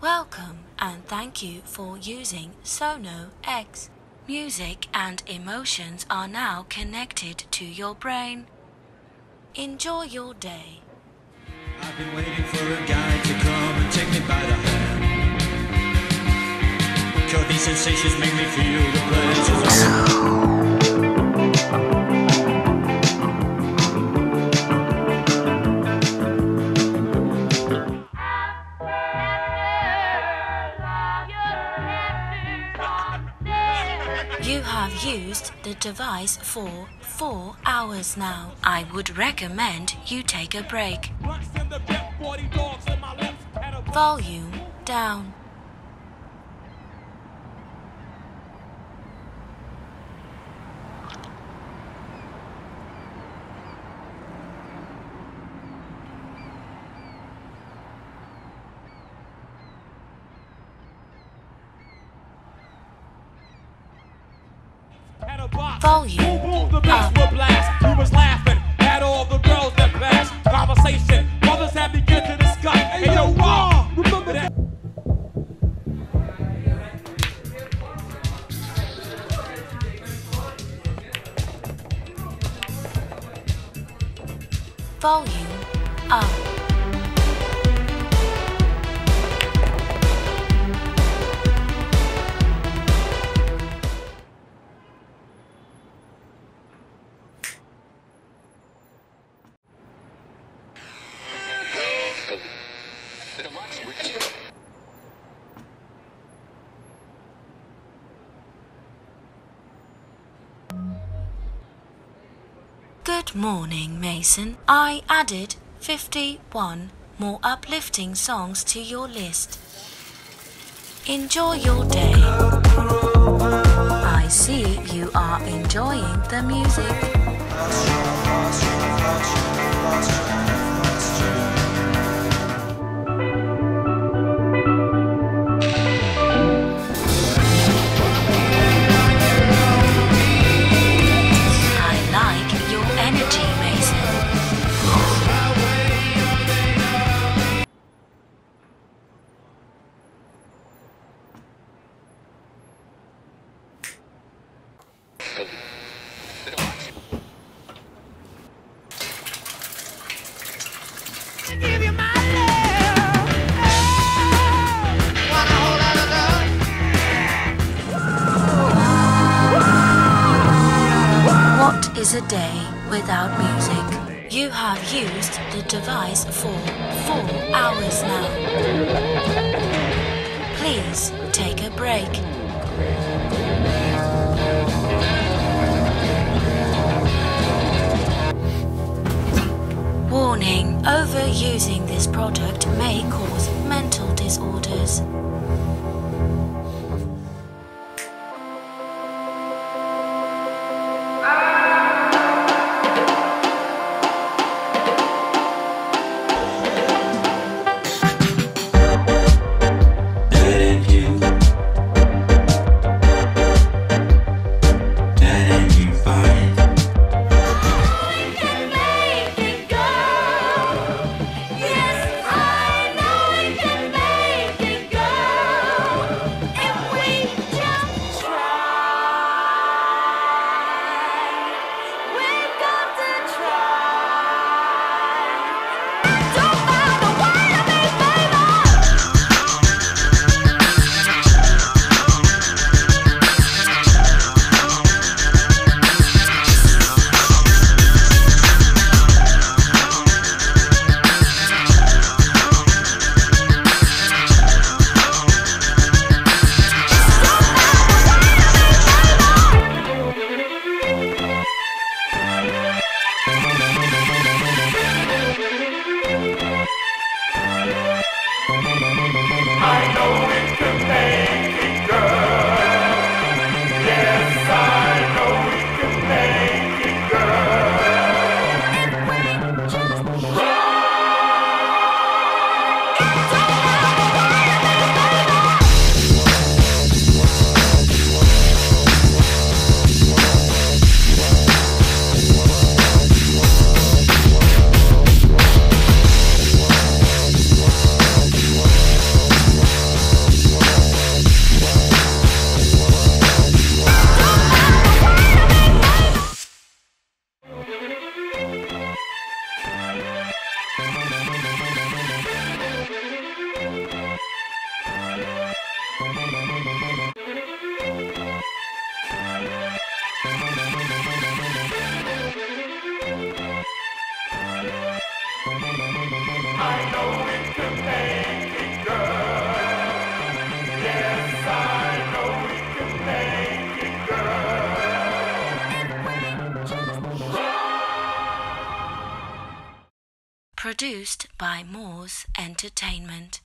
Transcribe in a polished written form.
Welcome and thank you for using Sono X. Music and emotions are now connected to your brain. Enjoy your day. I've been waiting for a guy to come and take me by the hand. 'Cause these sensations make me feel the pleasures. You have used the device for 4 hours now. I would recommend you take a break. Volume down. Volume up. Were blast. He was laughing at all the girls that passed. Conversation, mothers had begun to discuss. Hey yo, Raw, remember that? Volume up. Good morning, Mason. I added 51 more uplifting songs to your list. Enjoy your day. I see you are enjoying the music. What is a day without music? You have used the device for 4 hours now. Please take a break. Warning, overusing this product may cause mental disorders. Produced by Moores Entertainment.